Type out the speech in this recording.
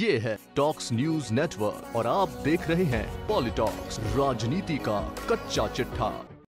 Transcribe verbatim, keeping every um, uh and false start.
ये है talks news network और आप देख रहे हैं पॉलिटॉक्स, राजनीति का कच्चा चिट्ठा।